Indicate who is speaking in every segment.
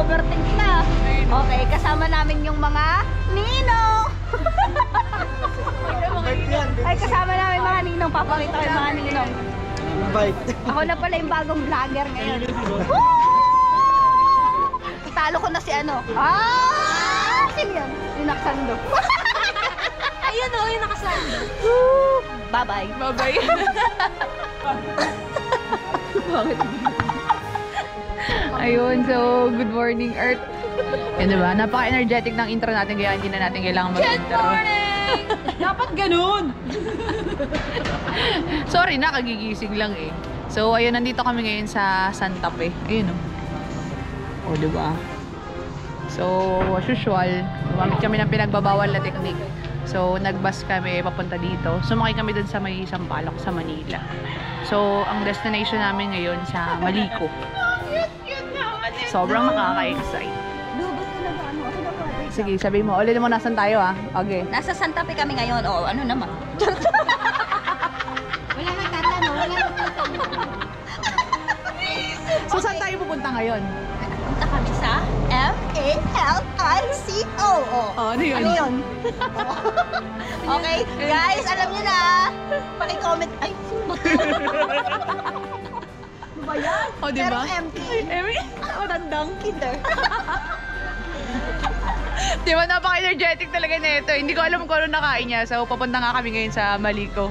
Speaker 1: Nag-overthink na. Okay, kasama namin yung mga ninong. Ay, kasama namin mga ninong. Papakita ko yung mga ninong. Ako na pala yung bagong vlogger ngayon. Talo ko na si ano. Sino yan? Yung nakasando. Ayun o, yung nakasando. Bye-bye. Bye-bye. Bakit? Ayun, so good morning Earth. Yan diba? Napaka-energetic ng intro natin kaya hindi na natin kailangan mag-intro. Good morning! Dapat ganun! Sorry na, kagigising lang eh. So ayun, nandito kami ngayon sa Santa Fe. Ayun o. O diba? So as usual, gumamit kami ng pinagbabawal na technique. So nag-bus kami papunta dito. Sumakay kami dun sa may Sampaloc sa Manila. So ang destination namin ngayon sa Malico. Sobrang nakaka-excite. Sige, sabihin mo. Ulit mo, nasan tayo ah? Okay. Nasa Santa Fe kami ngayon. O, ano naman? Wala nang tatanong. Wala nang tatanong. So, saan tayo pupunta ngayon? Pupunta kami sa M-A-L-I-C-O. Oh, ano yun? Ano yun? Okay, guys, alam niyo na. Paki-comment. Ay, ba yan? O, diba? Pero empty. Matandang kinder. Diba, napaka-energetic talaga na ito. Hindi ko alam kung ano nakain niya. So, papunta nga kami ngayon sa Malico.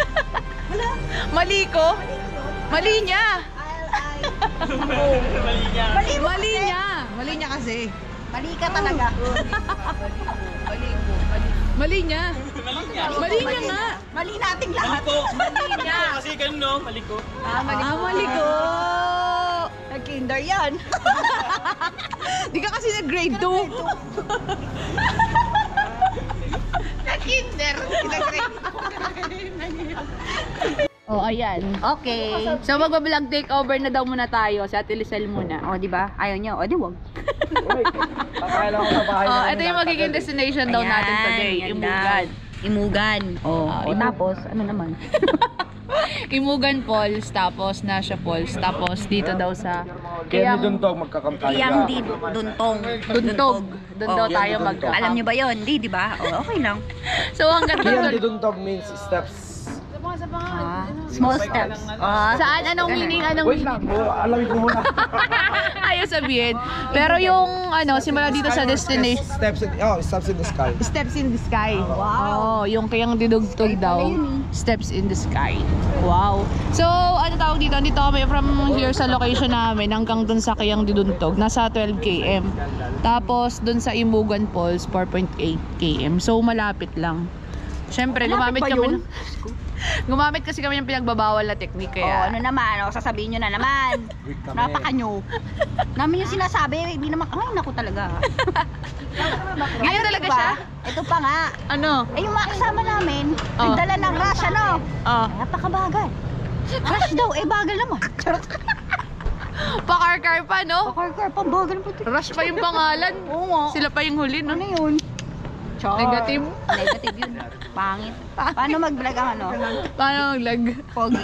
Speaker 1: Malico? Mali niya. Mali niya. Mali niya kasi. Mali ka talaga. Mali niya. Mali niya nga. Mali nating lahat. Mali niya.
Speaker 2: Kasi ganun no, Maliko.
Speaker 1: Maliko. Nag-kinder yan. Di ka kasi nag-grade 2. Nag-kinder. Nag-grade 2. Oh, ayan. Okay. So, mag-vlog takeover na daw muna tayo. Sa Ate Lisel muna. O, di ba? Ayaw niyo. O, di wag. Ito yung magiging destination daw natin today. Imugan. Imugan. Oh, tapos, ano naman? Imugan Falls, tapos Nasha Falls, tapos dito daw sa
Speaker 2: Kaya Duntog magkakampay.
Speaker 1: Kiyang di Duntong. Duntog. Doon daw tayo magka. Alam niyo ba yon? Di ba? Oh, okay lang. So, hanggang
Speaker 2: Kiyang di Duntog means steps.
Speaker 1: Small steps. Saan? Anong meaning? Anong
Speaker 2: Wait lang, alamin ko muna.
Speaker 1: Ayaw sabihin. Pero yung ano, simula dito sa destination.
Speaker 2: Steps in the sky.
Speaker 1: Steps in the sky. Wow. Oh, yung kayang didugtog daw. Steps in the sky. Wow. So, ano tawag dito? Dito kami from here sa location namin hanggang dun sa kayang didugtog. Nasa 12 km. Tapos, dun sa Imugan Falls, 4.8 km. So, malapit lang. Siyempre, gumamit kami ng... Gumamit kasi kami ng pinagbabawal na technique kaya... ano naman, sasabihin nyo na naman. Napakanyo. Namin yung sinasabi, hindi naman... Ay, naku talaga. Ganyan talaga siya? Ito pa nga. Ano? Eh, yung mga kasama namin, nagdala ng rush, ano? Napakabagal. Rush daw, bagal naman. Pakarkar pa, no? Pakarkar pa, bagal pa. Rush pa yung pangalan. Oo nga. Sila pa yung huli, no? Ano yun? Negative? Negative yun. Pangit. Paano mag-vlog ang ano? Paano mag-vlog? Pogi.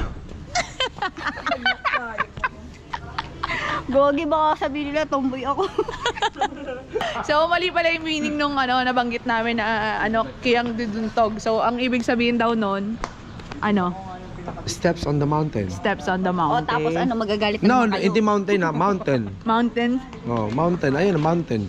Speaker 1: Gogi, baka sabihin nila tomboy ako. So, mali pala yung meaning nung ano, nabanggit namin na ano, Kiyang Duntog. So, ang ibig sabihin daw nun, ano?
Speaker 2: Steps on the mountain.
Speaker 1: Steps on the mountain. Tapos ano, magagalit
Speaker 2: No, hindi mountain na, mountain.
Speaker 1: Mountain?
Speaker 2: Oh, mountain. Ayun, mountain.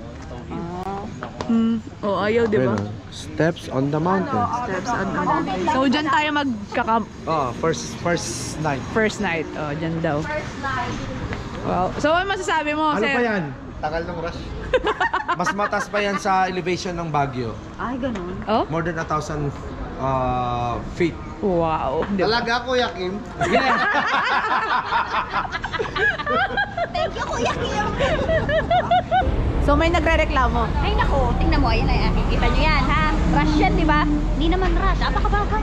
Speaker 1: Ayaw, di ba?
Speaker 2: Steps on the mountain.
Speaker 1: Steps on the mountain. So, dyan tayo magka-camp.
Speaker 2: First night.
Speaker 1: First night. Dyan daw. First night. Wow. So, ano masasabi mo?
Speaker 2: Ano pa yan? Tagal ng rush. Mas mataas pa yan sa elevation ng Baguio.
Speaker 1: Ay, ganun. Oh?
Speaker 2: More than 1,000 feet.
Speaker 1: Wow.
Speaker 2: Talaga, Kuya Kim?
Speaker 1: Thank you, Kuya Kim. So, may nagre-reklamo. Ay, naku. Tingnan mo. Ayan na. Kikita nyo yan, ha? Rush yan, di ba? Hindi naman rush. Apakabagal.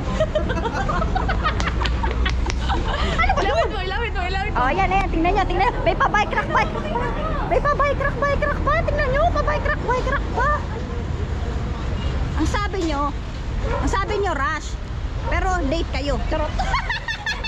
Speaker 1: Ano ba yun? Ilawin mo. Ayan. Tingnan nyo. May pa-bike rack pa. May pa-bike rack pa. Tingnan nyo. Pa-bike rack pa. Ang sabi nyo, rush. Pero late kayo. Charot.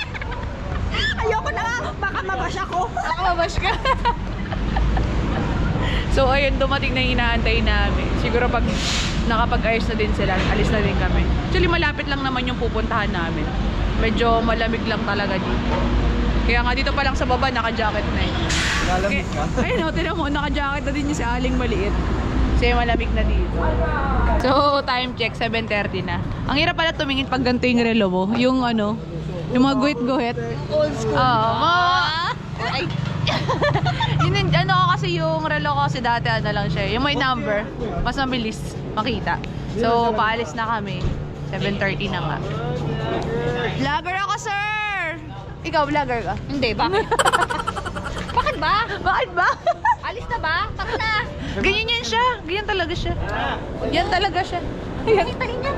Speaker 1: Ayoko na nga. Baka mabash ako. Baka mabash ka. So ayun, dumating na yung inaantay namin. Siguro pag nakapag-ayos na din sila, alis na din kami. Actually malapit lang naman yung pupuntahan namin. Medyo malamig lang talaga dito. Kaya nga dito pa lang sa baba, naka-jacket na eh.
Speaker 2: Lalamig ka?
Speaker 1: Ayun o, tinan mo, naka-jacket na din yung si Aling maliit. Kasi malamig na dito. So, time check, 7:30 na. Ang hirap pala tumingin pag ganito yung relo mo. Yung ano, yung mga guhit-guhit.
Speaker 2: Old school.
Speaker 1: Ay. Yun, ano ko kasi yung relo ko kasi dati ano lang siya. Yung may number, mas mabilis makita. So, paalis na kami. 7:30 na nga. Vlogger ako, sir! Ikaw, vlogger ka?
Speaker 3: Hindi, bakit? Bakit ba?
Speaker 1: Bakit ba?
Speaker 3: Alis na ba? Tara na.
Speaker 1: Ganyan yan siya. Ganyan talaga siya. Yan talaga siya.
Speaker 3: Tahin niya.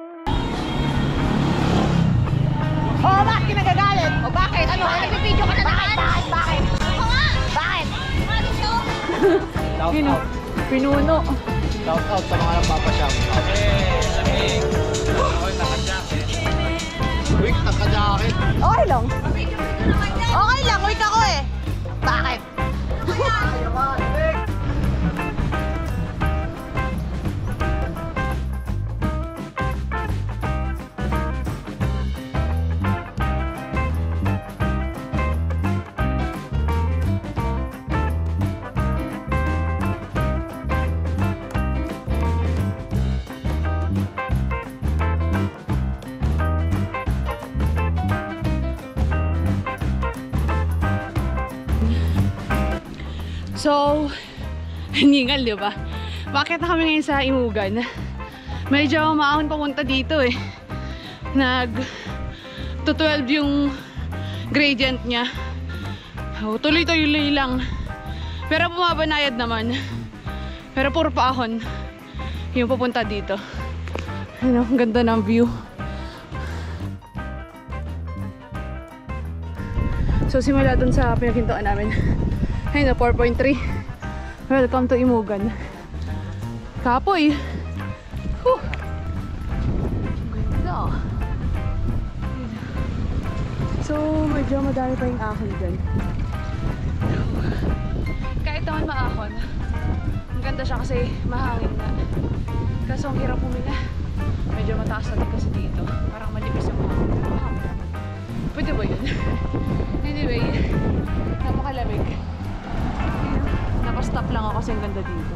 Speaker 1: Oh, bakit kinagagalit?
Speaker 3: O bakit? Ano? Nag-video ka na naman? Bakit? Oo nga. Bakit? Alis to.
Speaker 2: Shout
Speaker 1: Sino?
Speaker 2: out.
Speaker 1: Pinuno.
Speaker 2: Shout out sa mga nagpapasyam. Lamig. Ako naka-jacket. Quick, naka-jacket.
Speaker 1: Okay lang. Okay lang. Wait ako eh. Bakit? So, hiningal, di ba? Bakit na kami ngayon sa Imugan? Medyo maahon pumunta dito eh. To 12 yung gradient niya. Oh, tuloy-tuloy lang. Pero bumabanayad naman. Pero puro paahon yung pupunta dito. Ano, ang ganda ng view. So, simula dun sa pinagintuan namin. Ayun na, 4.3. Welcome to Imugan. Kapoy. Whew. Ganda. So, medyo madami pa yung ahon dyan. Kahit naman maahon, ang ganda siya kasi mahangin na. Kaso ang hirap huminga. Medyo mataas natin kasi dito. Parang malipis yung mahangin. Mahangin naman. Pwede ba yun? Anyway, napakalamig. Napastop lang ako kasi ang ganda dito.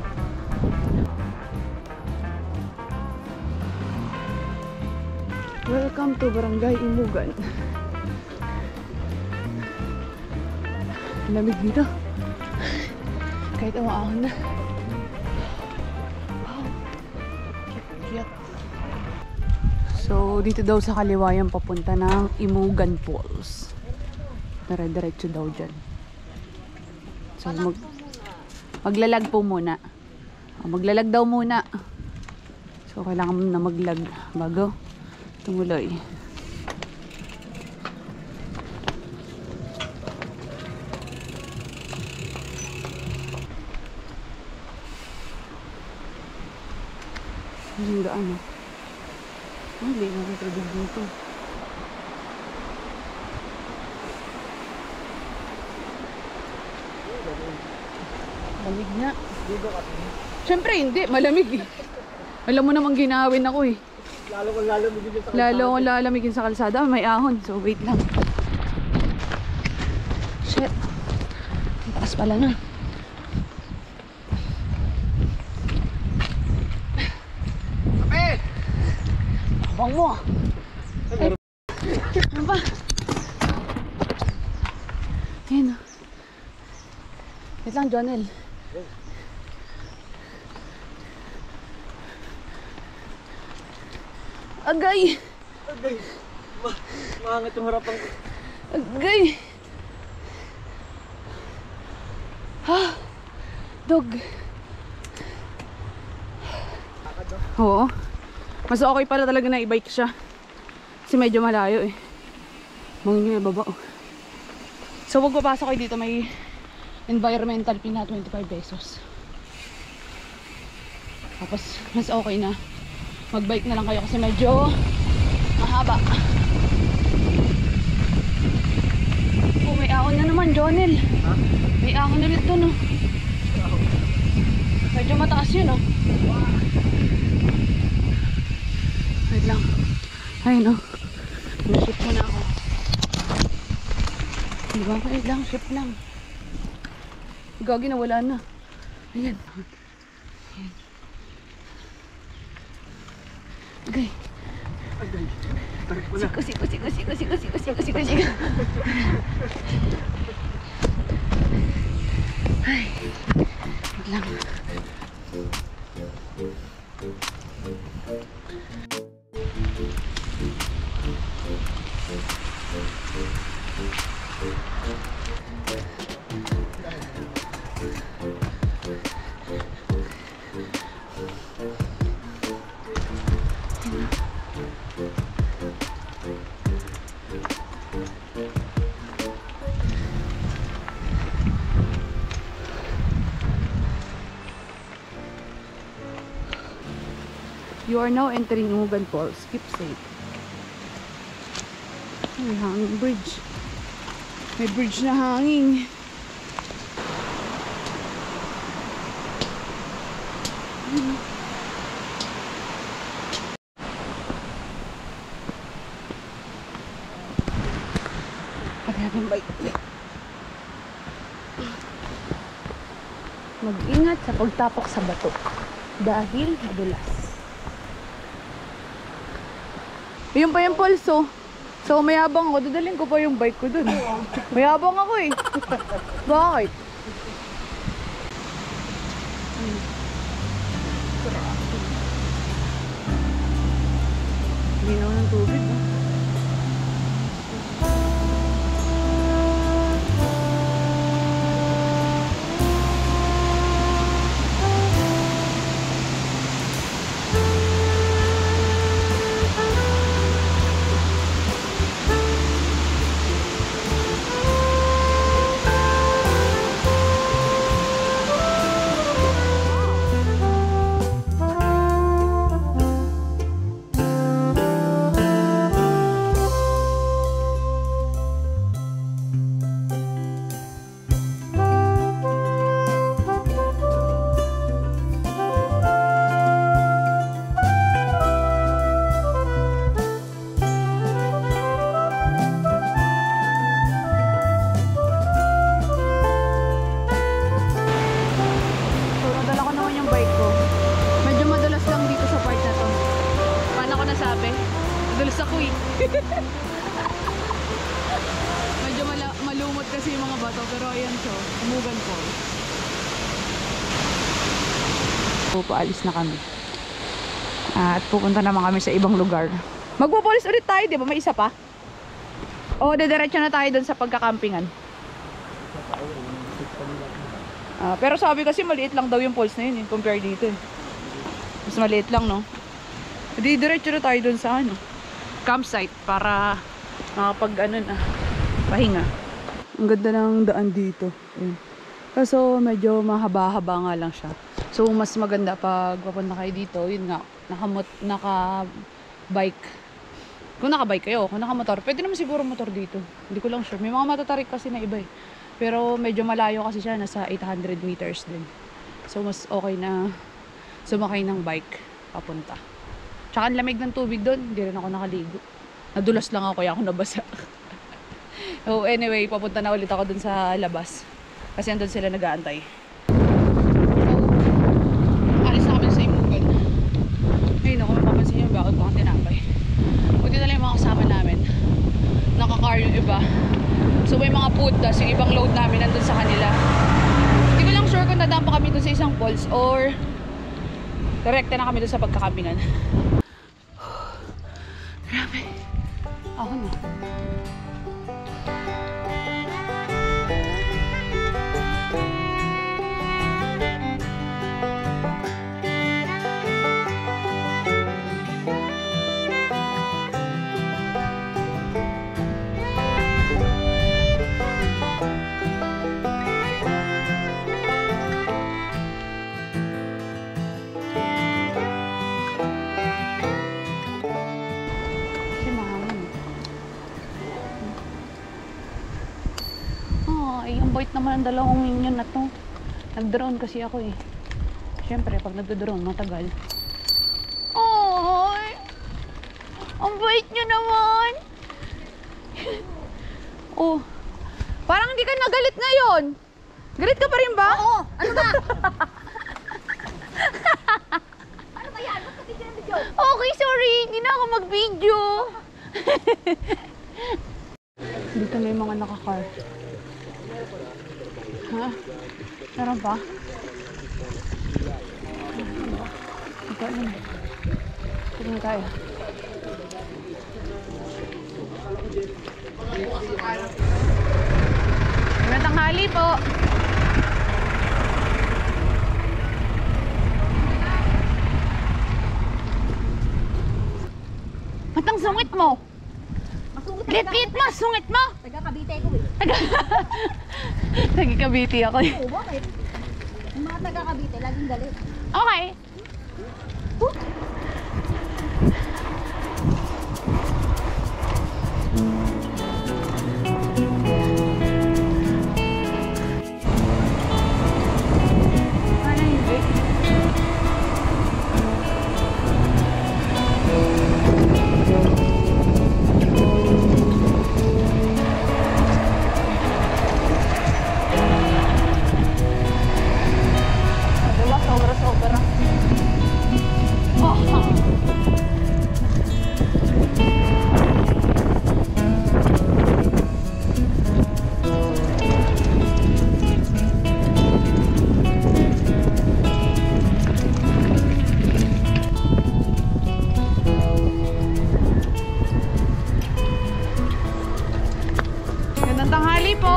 Speaker 1: Welcome to Barangay Imugan. Lamig dito. Kahit umaahon na. Wow. Cute. So, dito daw sa kaliwa yung papunta ng Imugan Falls. Dire-diretso daw dyan. So, maglalag po muna. Maglalag daw muna. So, kailangan na maglag bago tumuloy. Ang gaan. Hindi naman tubig dito. Malamig na. Siyempre hindi, malamig eh. Alam mo namang ginawin ako eh.
Speaker 2: Lalo kong lalamigin sa kalsada.
Speaker 1: Lalo akong lalamigin sa kalsada. May ahon. So wait lang. Shit. Ang taas pala na.
Speaker 2: Kape!
Speaker 1: Abang mo. Ay, ano ba? Ayan o. Wait lang, Jonel. Agay!
Speaker 2: Agay! Maangat yung harapan ko.
Speaker 1: Agay! Ha! Dog! Oo. Mas okay pala talaga na i-bike siya. Kasi medyo malayo eh. Mangin yung baba oh. So pag papasok kayo dito may environmental fee na 25 pesos. Tapos mas okay na mag-bike na lang kayo kasi medyo mahaba. Oh, may ahon na naman, Jonel.
Speaker 2: Ha?
Speaker 1: May ahon ulit doon, oh. Medyo mataas yun, oh. Wait lang. Ayun, oh. Shift muna ako. Diba? Wait lang, shift lang. Gagi na, wala na. Ayan. Ayan. Okay. Siko. Ay. Wait lang. You are now entering Mugan Falls. Keep safe. May hanging bridge. May bridge na hanging. Pagkakang bike. Mag-ingat sa pagtapok sa bato dahil madulas. Yun pa yung pulso. So mayabang ako. Dadaling ko pa yung bike ko dun. Mayabang ako eh. Bakit? Linaw ng tubig. Medyo malumot kasi yung mga bato, pero ayan siya, Mugan Falls. So, paalis na kami. At pupunta naman kami sa ibang lugar. Magpo-falls ulit tayo, di ba? May isa pa? O, dediretso na tayo dun sa pagkakampingan. Pero sabi kasi maliit lang daw yung falls na yun, compare dito. Mas maliit lang, no? Diretso na tayo dun sa ano, campsite para makapag pahinga. Ang ganda ng daan dito. Ayan. Kaso medyo mahaba-haba nga lang siya. So mas maganda pag papunta kayo dito, yun nga, naka-bike. Kung naka-bike kayo, kung naka-motor, pwede naman siguro motor dito. Hindi ko lang sure. May mga matatarik kasi na iba eh. Pero medyo malayo kasi siya, nasa 800 meters din. So mas okay na sumakay ng bike papunta. Tsaka ang lamig ng tubig doon, hindi rin ako nakaligo. Nadulas lang ako, kaya ako nabasa. So anyway, papunta na ulit ako doon sa labas. Kasi andun sila nag-aantay. So, alis na kami sa Imugan. Ayun ako, mapapansin yung bakit mga tinapay. Buti na lang yung mga kasama namin. Naka-car yung iba. So may mga food, tas yung ibang load namin nandun sa kanila. Hindi ko lang sure kung dadaan pa kami doon sa isang falls or direkte na kami doon sa pagkakampingan. Grabe. Ako na. Ay, ang bait naman ang dalawang minion na to. Nag-drone kasi ako eh. Siyempre, pag nagdo-drone, matagal. Ay! Ang bait nyo naman! Oh, parang hindi ka nagalit ngayon. Galit ka pa rin ba?
Speaker 3: Oo! Ano ba? Ano ba yan? Ba't ka ng video?
Speaker 1: Okay, sorry. Hindi na ako mag-video. Dito may mga naka-car. Ha? Meron pa? Ito na. Tignan tayo. Magandang tanghali po. Matang sungit mo.
Speaker 3: Masungit
Speaker 1: Lit-lit mo, sungit mo.
Speaker 3: Taga Cavite ko eh.
Speaker 1: Nagkikabiti ako eh.
Speaker 3: Oo, bakit? Yung mga taga Cavite, laging galit.
Speaker 1: Okay. Ano hindi? Diba? Sobra-sobra. Oh. Gandang tanghali po.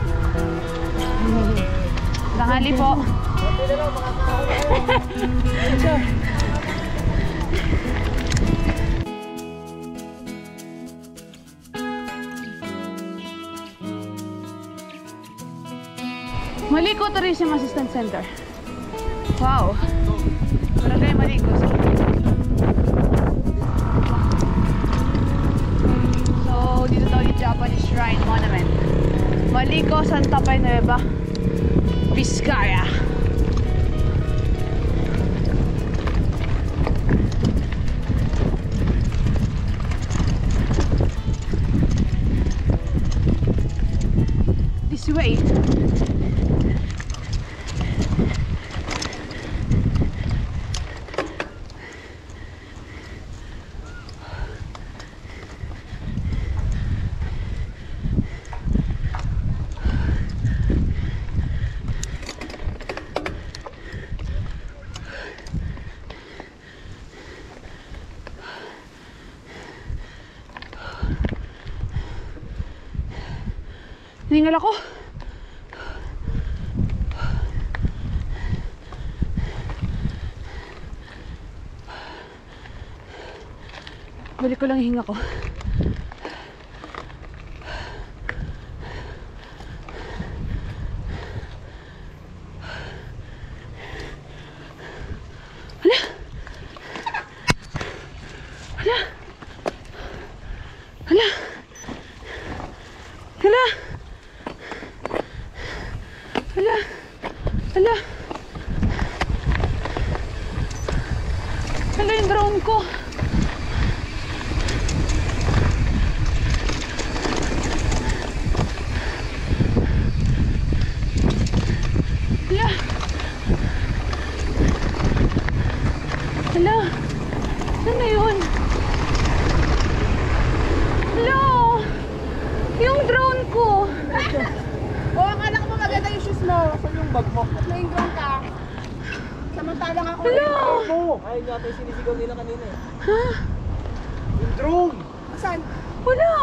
Speaker 1: Tanghali po. Maliko Tourism Assistance Center. Wow. Barangay Maliko. So, dito daw yung Japanese Shrine Monument. Maliko, Santa Fe Nueva, Vizcaya. This way. Hiningal ako. Balik ko lang yung hinga ko. Hala! Hala! Hala! Hala! Hala! Hala! Hala yung drone ko! Hala! Hala! Saan na yun? Hala! Yung drone ko!
Speaker 3: Oo, akala ko maganda yung shoes mo. Saan yung bag mo? May drone ka. Samantalang ako.
Speaker 1: Hala!
Speaker 2: Ayun yata yung sinisigaw nila kanina eh.
Speaker 1: Ha?
Speaker 2: Yung drone!
Speaker 3: Saan?
Speaker 1: Wala!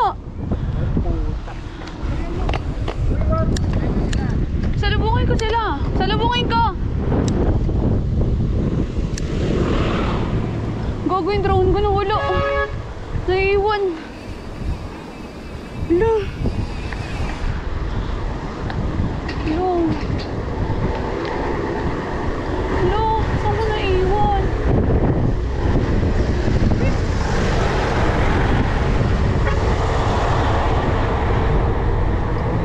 Speaker 1: Salubungin ko sila! Salubungin ko! Gago yung drone ko na wala. Naiiwan. Hala. Hala. Hala. Saan ko naiiwan?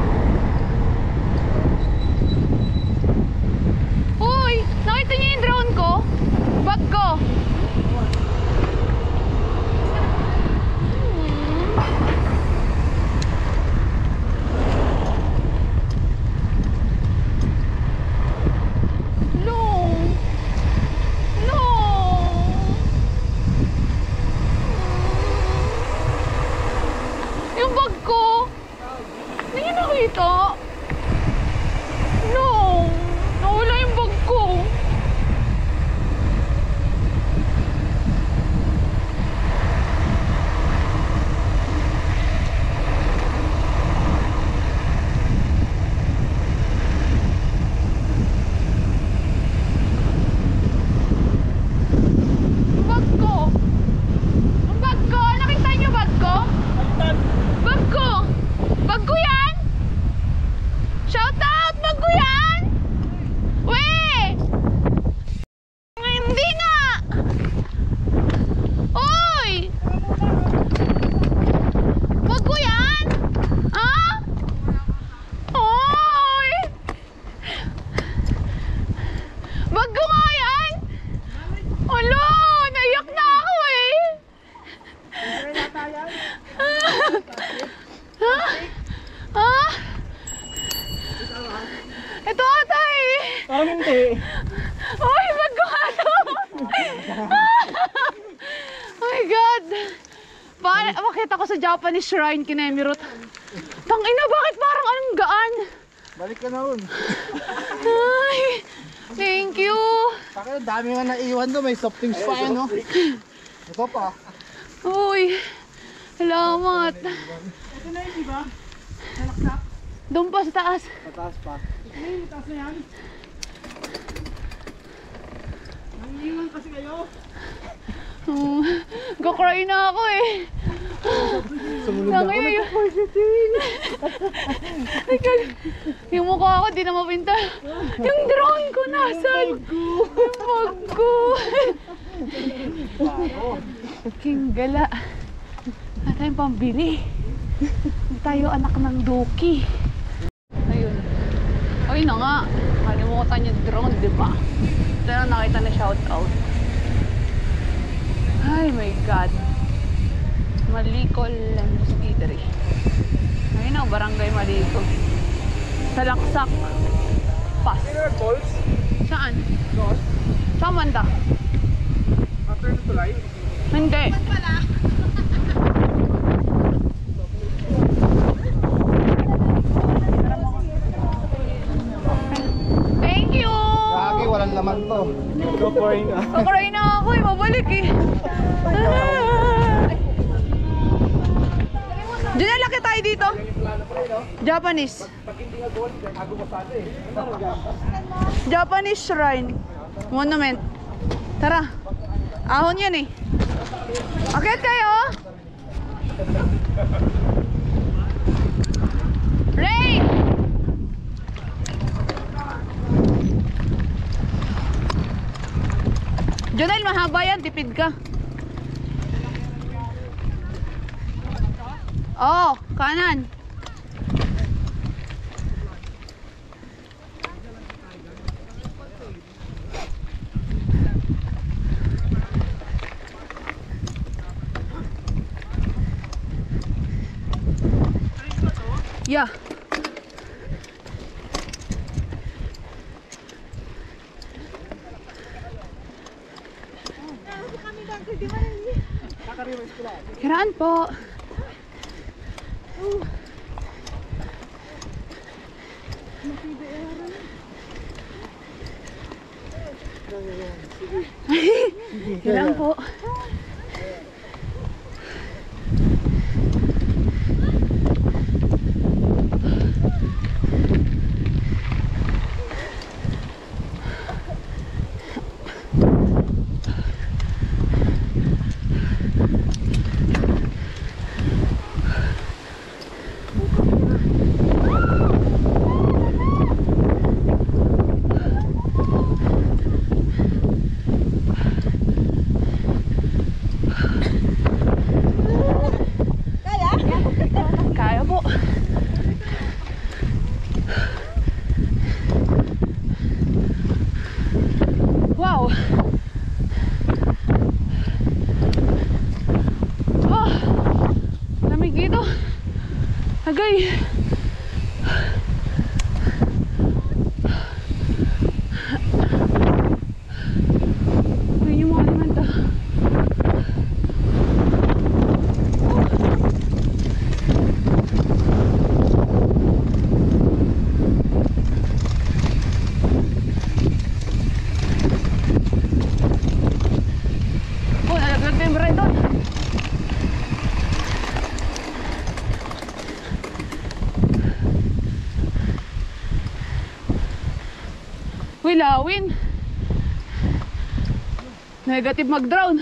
Speaker 1: Uy! Nakita niyo yung drone Ito ata eh.
Speaker 3: Parang hindi.
Speaker 1: Uy, bag ko nga to. Oh my God. Makita ko sa Japanese shrine kina Emirut. Tangina, bakit parang anong gaan?
Speaker 3: Balik ka na hun.
Speaker 1: Ay, thank you.
Speaker 3: Bakit dami nga naiwan doon, may soft drinks pa yan, no? Ito pa.
Speaker 1: Uy, salamat.
Speaker 3: Ito na yun, di ba? Nalaksak.
Speaker 1: Doon pa sa taas.
Speaker 3: Pataas pa. Ay, taas na yan. Nangiwan kasi kayo.
Speaker 1: Go-cry na ako eh.
Speaker 3: Sumunod ako
Speaker 1: Yung mukha ko di na mapinta. Yung drone ko nasan? Yung bag ko. King gala. Wala tayong pambili. Hindi tayo anak ng Doki. Ayun. Ayun na nga. Kalimutan yung drone, di ba? Ito na nakita na shoutout. Ay my God. Malikol Lemons Eatery. Ayun ang barangay Malikol. Sa Laksak Pass.
Speaker 3: Balls?
Speaker 1: Saan?
Speaker 3: Doon?
Speaker 1: Saan banda?
Speaker 3: After the tulay?
Speaker 1: Hindi. Thank you!
Speaker 2: Kagi, walang laman to.
Speaker 3: Go for it.
Speaker 1: Kakaray na ako eh, mabalik eh. Diyan laki tayo dito. Japanese. Japanese shrine. Monument. Tara. Ahon yan eh. Akit kayo. Ray! Jonel, mahaba yan. Tipid ka. Oh, kanan. Yeah. Kiraan po. Kiraan po. Kaya po. Wow. Oh, lamig dito. Agay. Ayun yung mga alimenta. Oh, nalaglag na yung baray doon. Uy, lawin. Negative mag-drown.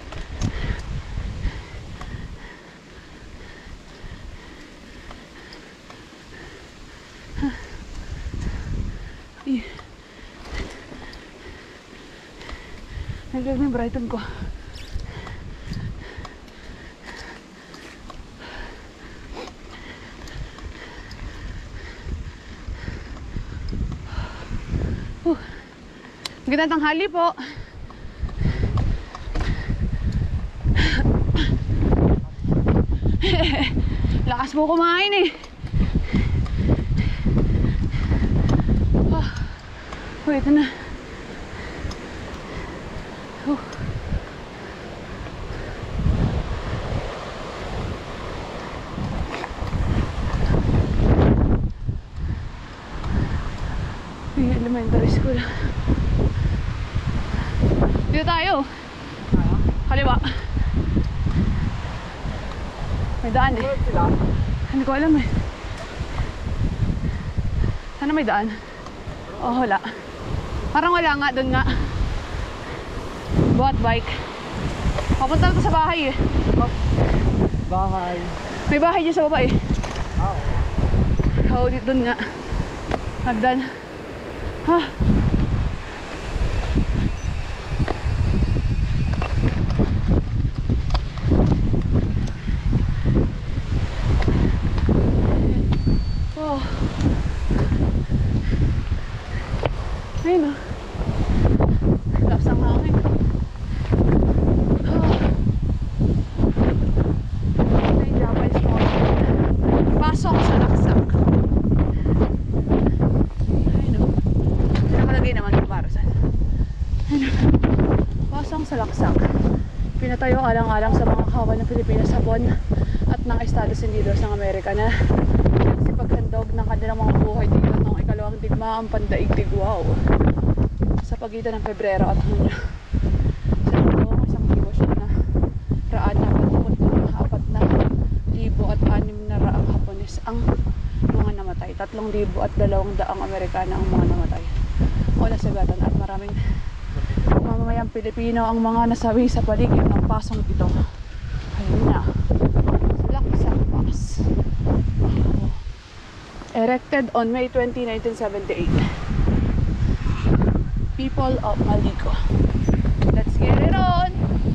Speaker 1: Nalaglag na yung Brighton ko. Magandang tanghali po. Lakas po kumain eh. Uy, ito na. Oh. Yung elementary school. Dito tayo. Kaliwa. May daan eh. Hindi ko alam eh. Sana may daan. Oh, wala. Parang wala nga, doon nga. Buhat bike. Papunta na to sa bahay eh.
Speaker 2: Bahay.
Speaker 1: May bahay dyan sa baba eh. Oo, doon nga. Hagdan. Ha? Oh. Ayun o. Lakas ang hangin. Oh. Ay, Japanese mo. Pasok sa laksak. Ayun o. Nakalagay naman yung parasan. Ayun o. Pasok sa laksak. Pinatayo alang-alang sa mga kawan ng Pilipinas, Hapon at ng Estados Unidos ng Amerika na paghandog ng kanilang mga buhay dito ng ikalawang digmaang pandaigdig. Wow! Sa pagitan ng Pebrero at Hunyo. Sa ito, isang kiwasyon na raan na apat na 4,600 Hapones ang mga namatay. 3,200 Amerikana ang mga namatay o nasagatan at maraming mamamayang Pilipino ang mga nasawi sa paligid ng pasong ito. Ayun na. Laksak Pass. Erected on May 20, 1978. People of Malico. Let's get it on!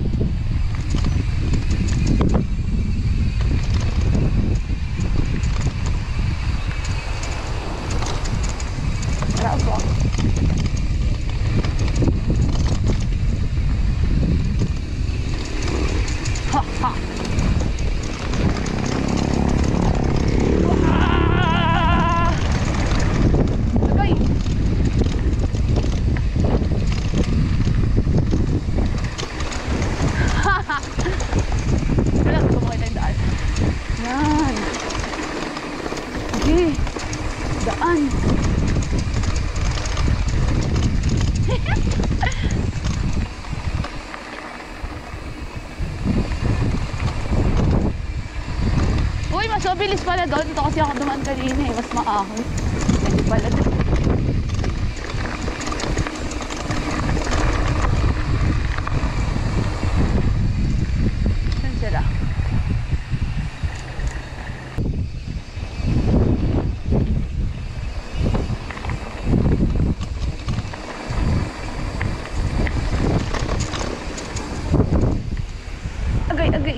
Speaker 1: Bravo! Ha ha! Daan. Uy, mas mabilis pala doon. Ito kasi ako dumaan kanina eh. Mas maahon. Hindi pala doon. Saan sila? Agay.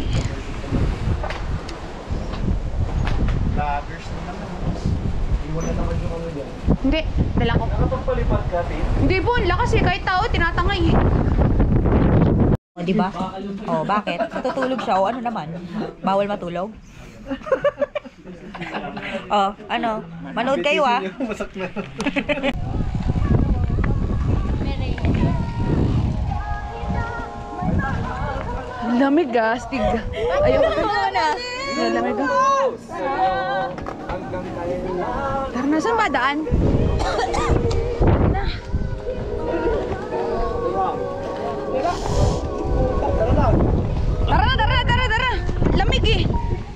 Speaker 2: Vloggers naman. Iwan na naman yung ano dyan.
Speaker 1: Hindi, dala ko.
Speaker 2: Nakapagpalipad ka, Tin?
Speaker 1: Hindi po, lakas eh. Kahit tao, tinatangay eh.
Speaker 4: O, di ba? O, bakit? Matutulog siya. O, ano naman? Bawal matulog? O, ano? Manood kayo ah.
Speaker 2: Masak na.
Speaker 1: Lamig ah, stig. Ayoko na. Lamig ah. Tara na, saan ba daan? Tara. Lamig eh.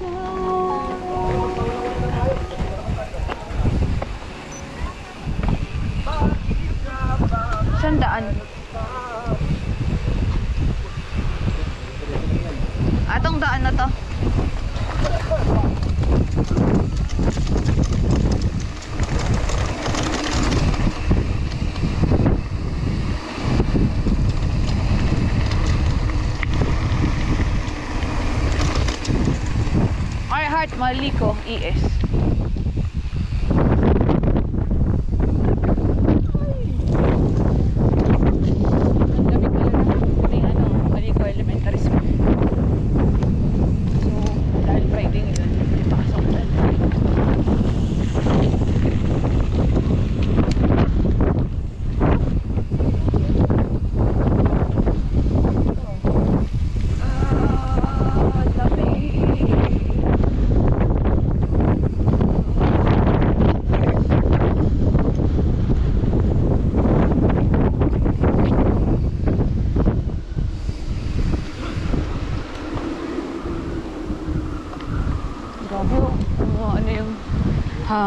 Speaker 1: Saan daan? Atong daan na to. I Heart Malico ES.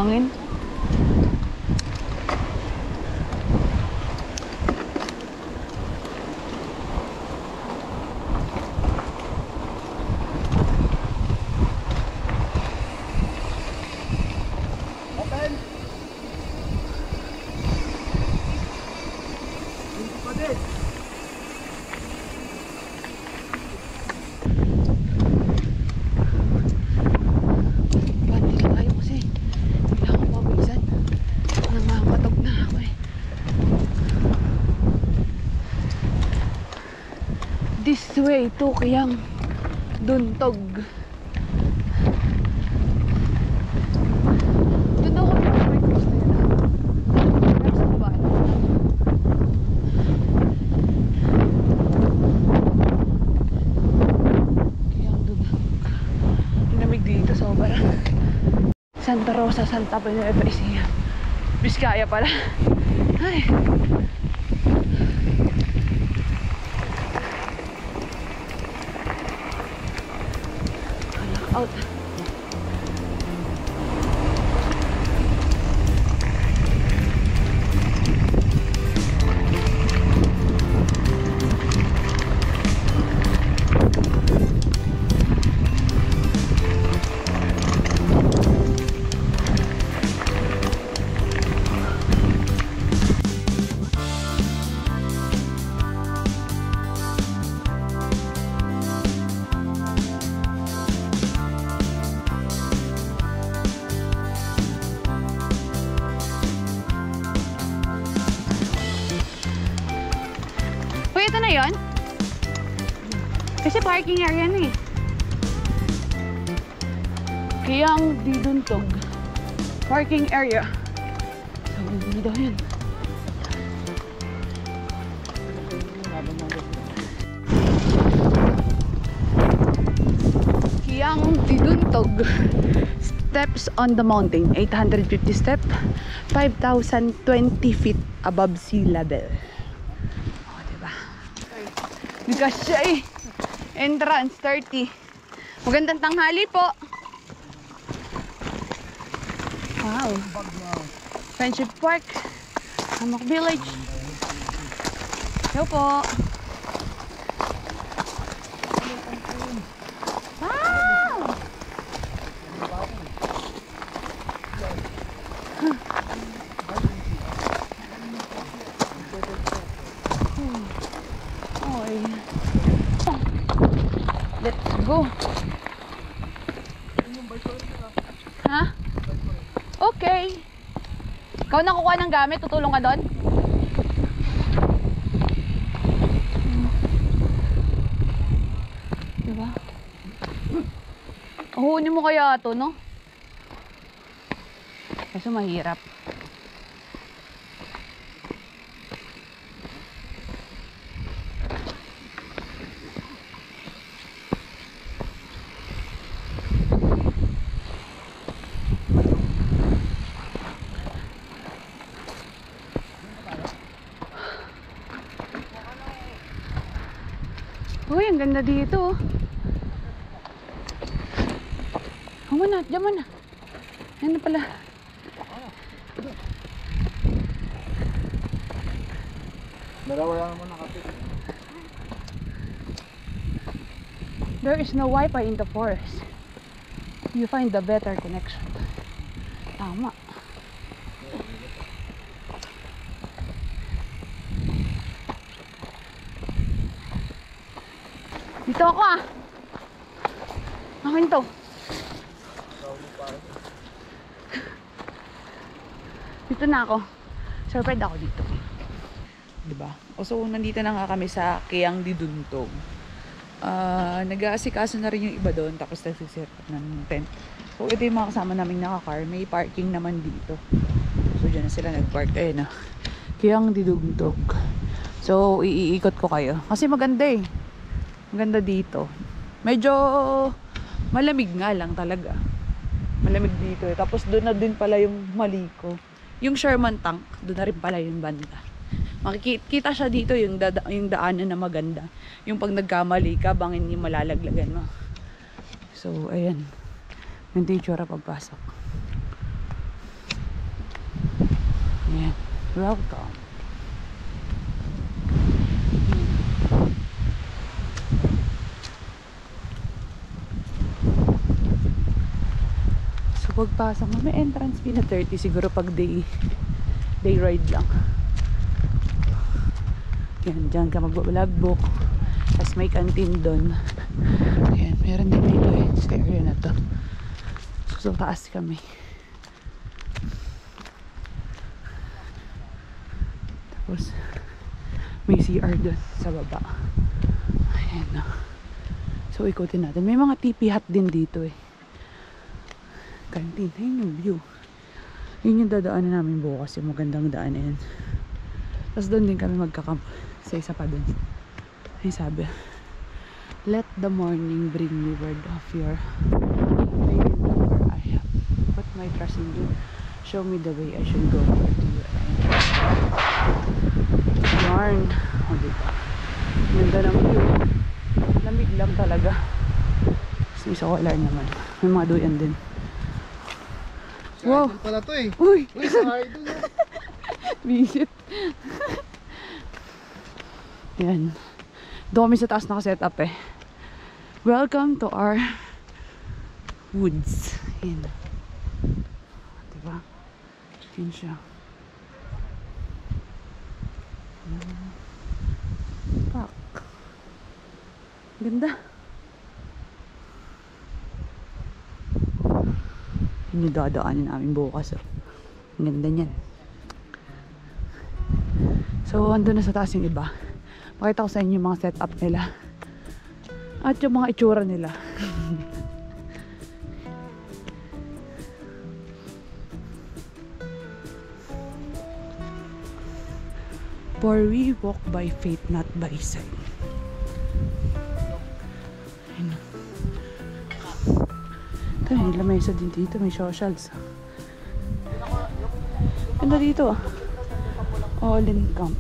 Speaker 1: hangin. This way to Kiyang Duntog. Doon daw kami may cruise na yun. Pero sa baba. Kiyang Duntog. Lamig dito sobra. Santa Rosa, Santa Penelope Ecija. Biskaya pala. Ay. Out. Uy, ito na yun? Kasi parking area na eh. Kiyang Duntog parking area. So, hindi daw yun. Kiyang Duntog. Steps on the mountain. 850 step. 5,020 feet above sea level. Bigas siya eh. Entrance 30. Magandang tanghali po. Wow. Friendship Park. Hammock Village. Hello po. Wow. Let's go. Ha? Okay. Ikaw na kukuha ng gamit, tutulong ka doon? Diba? Huhunin mo kaya ito, no? Kasi mahirap. Uy, ang ganda dito. Huwag na, diyan mo na. Yan na pala.
Speaker 2: Dalawa mo na kapit.
Speaker 1: There is no Wi-Fi in the forest. You find the better connection. Tama. Dito ako ah. Akin to. Dito na ako. Surprised ako dito. Diba? O so, nandito na nga kami sa Kiyang Duntog. Nag-aasikaso na rin yung iba doon. Tapos nagsiset up ng tent. So, ito yung mga kasama namin naka-car. May parking naman dito. So, dyan na sila nag-park. Ayun na. Kiyang Duntog. So, iikot ko kayo. Kasi maganda eh. Maganda dito. Medyo malamig nga lang talaga. Malamig dito eh. Tapos doon na din pala yung Maliko. Yung Sherman Tank, doon na rin pala yung banda. Makikita siya dito yung daanan na maganda. Yung pag nagkamali ka, bangin yung malalaglagan mo. So, ayan. Ganda yung tsura pagpasok. Ayan. Welcome. So pagpasok mo, may entrance fee na 30 siguro pag day ride lang. Yan, dyan ka magbabalagbook. Tapos may canteen doon. Ayan, meron din dito eh sa area na to. So taas kami. Tapos may CR doon sa baba. Ayan na. So ikutin natin. May mga TP hut din dito eh. Canteen. Ayun yung view. Yun yung dadaanan namin bukas. Yung magandang daan na yan. Tapos doon din kami magkakamp. Sa isa pa doon. Ay sabi, let the morning bring me word of your faith, for I have put my trust in you. Show me the way I should go for you. Yarn. O diba? Ganda ng view. Lamig lang talaga. Tapos may solar naman. May mga duyan din. Wow!
Speaker 2: Pala to eh.
Speaker 1: Uy!
Speaker 2: Uy, sa idol.
Speaker 1: Visit. Yan. Doon kami sa taas naka-setup eh. Welcome to our woods. Yan. Diba? Yan siya. Park. Ganda. Yun yung dadaanin namin bukas. Oh. Ang ganda niyan. So, andun na sa taas yung iba. Pakita ko sa inyo yung mga setup nila. At yung mga itsura nila. For we walk by faith, not by sight. Ayun. Ito, may lamesa din dito. May socials. Ganda dito ah. All in camp.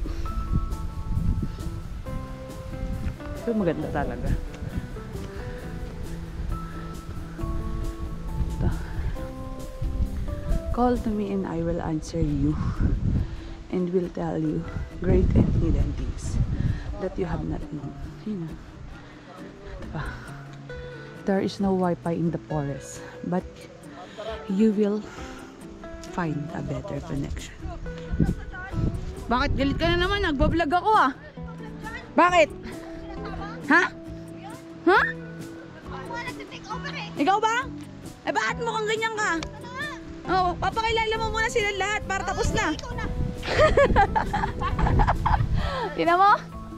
Speaker 1: Ito maganda talaga. Ito. Call to me and I will answer you and will tell you great and hidden things that you have not known. Yun na. Diba? There is no Wi-Fi in the forest, but you will find a better connection. Bakit? Galit ka na naman. Nagbablog ako ah. Bakit? Ha? Ha? Ikaw ba? Eh bakit mukhang ganyan ka? Oo, papakilala mo muna sila lahat para tapos na. Tingnan mo?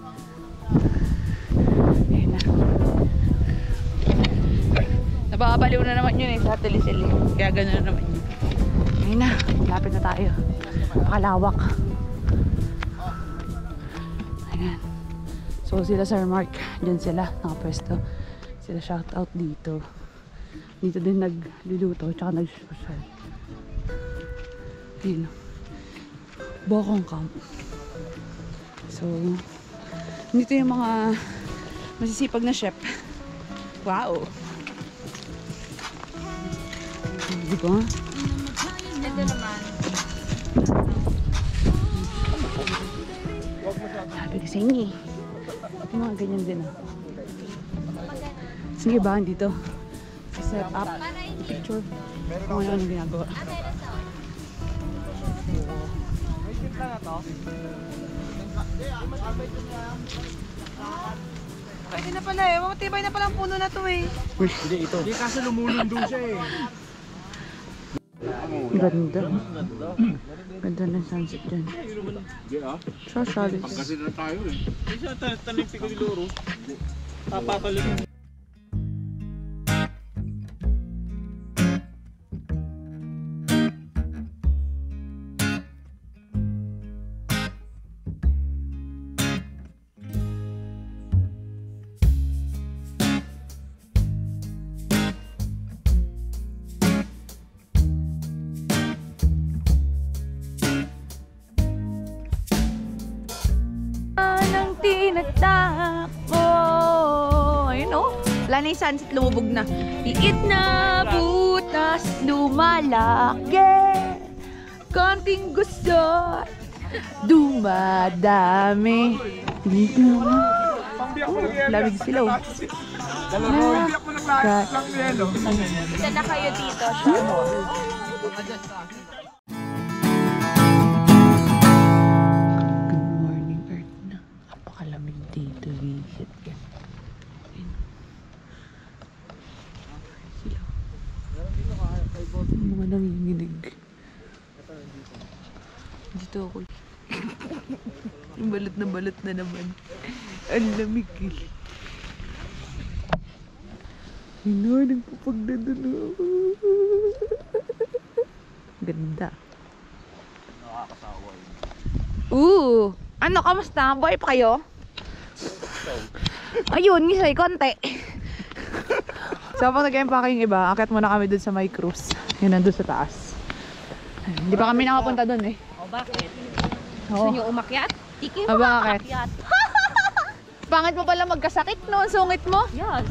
Speaker 1: Ayun na. Napakabaliw na naman yun eh sa telesil. Kaya gano'n na naman yun. Ayun na, lapit na tayo. Pakalawak. Ayan. So sila Sir Mark, dyan sila, nakapwesto. Sila shoutout dito. Dito din nagluluto, tsaka nag-social. Ayun. Bokong camp. So, dito yung mga masisipag na chef. Wow! Di ba?
Speaker 3: Ito naman.
Speaker 1: Sabi ko sa inyo eh. Yung mga ganyan din ah. Sige ba, dito? Set up. Picture. Kung ano ginagawa.
Speaker 3: Pwede na pala eh. Matibay na pala ang puno na to eh.
Speaker 2: Hindi, ito. Hindi kasi lumulundo siya eh.
Speaker 1: Ganda. Ganda ng sunset dyan. Social.
Speaker 5: Kasi na tayo eh. Isa tanim pico di loro. Papatalim.
Speaker 1: Nang tinatakbo. Ayun o. Wala na yung sunset, lumubog na. Liit na butas lumalaki. konting gusto dumadami. Lamig sila oh.
Speaker 3: Isa na kayo dito, siya.
Speaker 1: Good morning, Earth na. Napakalamig dito. Visit yan. Sila. Mga nanginginig. Dito ako. Balot na naman. Ang lamig eh. Nagpapagdado na ako. Ganda. Ano, kamusta? Buhay pa kayo? Ayun, ngisay, konti. So, habang nag-empake yung iba, akit muna kami dun sa may cruise. Yun, nandun sa taas. Hindi pa kami nakapunta dun eh.
Speaker 3: O, bakit?
Speaker 1: Oo.
Speaker 3: Gusto nyo umakyat? Tiki
Speaker 1: Ah,
Speaker 3: mo
Speaker 1: bakit?
Speaker 3: umakyat.
Speaker 1: Pangit mo pala magkasakit no? Ang sungit mo?
Speaker 3: Yes.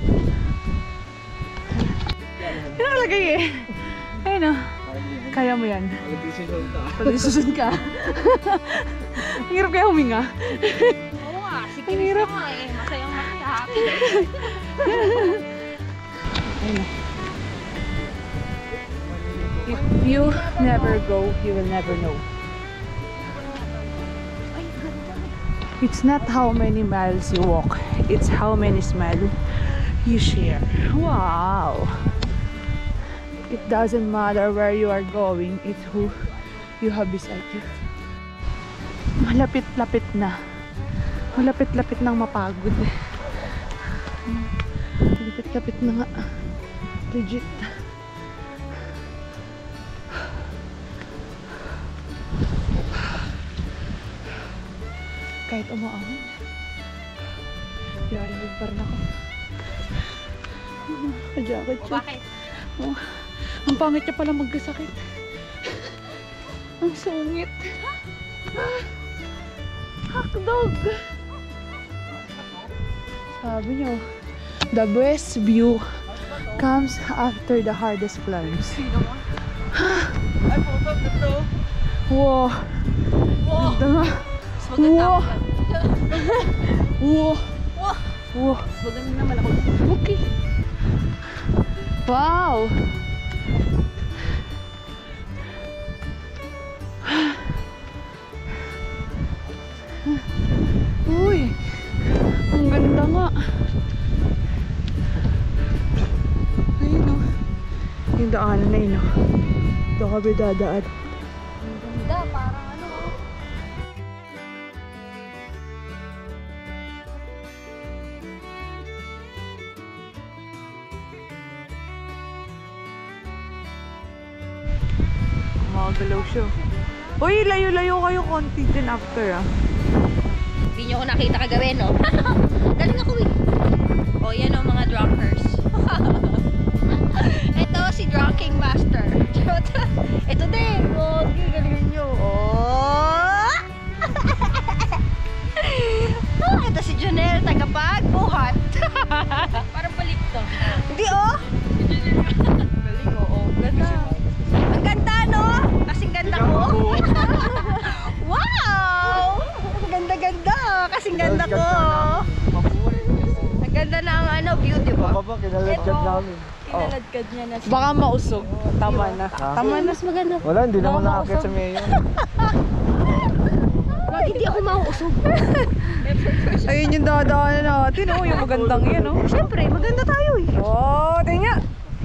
Speaker 1: Yun nakalagay eh. Ayun o. Kaya mo yan. Pag susunod ka. Ang hirap kaya huminga.
Speaker 3: Oo nga, sige na nga eh. Masayang masaya.
Speaker 1: Ayun o. If you never go, you will never know. It's not how many miles you walk, it's how many smiles you share. Wow! It doesn't matter where you are going, it's who you have beside you. Malapit-lapit na. Malapit-lapit nang mapagod. Malapit-lapit na nga. Legit. Kahit umaahon. Lalamig pa rin ako. Naka-jacket siya.
Speaker 3: Bakit?
Speaker 1: Oh, ang pangit niya pala magkasakit. Ang sungit. Hotdog. Sabi niyo, the best view comes after the hardest climbs.
Speaker 5: Ay, puto, ito.
Speaker 1: Wow. Ganda nga.
Speaker 3: Mas maganda
Speaker 1: Wow.
Speaker 3: ako yan.
Speaker 1: Wow.
Speaker 3: Wow.
Speaker 1: Wow.
Speaker 3: Mas maganda naman ako.
Speaker 1: Okay. Wow. Uy. Ang ganda nga. Ayun o. Yung daanan na yun o. Ito kami dadaan.
Speaker 3: Ang ganda, parang ano.
Speaker 1: Magalaw siya. Uy, layo-layo kayo konti din after ah.
Speaker 3: Hindi nyo ako nakita kagabi, no? Galing ako eh. O, yan o mga drunkers. Ito si Drunking Master. Ito din. O, galingan nyo. Oh! Ito si Janelle, tagapagbuhat. Parang balik to. Hindi oh. Galing oo. Ganda. Ang ganda no? Kasing ganda ko. Wow! Ang ganda-ganda. Kasing ganda ko. Ang ganda na ang ano, view, di ba?
Speaker 2: Baba, kinaladkad namin.
Speaker 3: Kinaladkad niya na.
Speaker 1: Baka mausog. Tama na. Tama na.
Speaker 3: Mas maganda.
Speaker 2: Wala, hindi naman nakakit sa mayor.
Speaker 3: Hindi ako mauusog.
Speaker 1: Ayun yung dadaanan natin. Oh, yung magandang yan. Oh.
Speaker 3: Siyempre, maganda tayo eh.
Speaker 1: Oh, tingnan.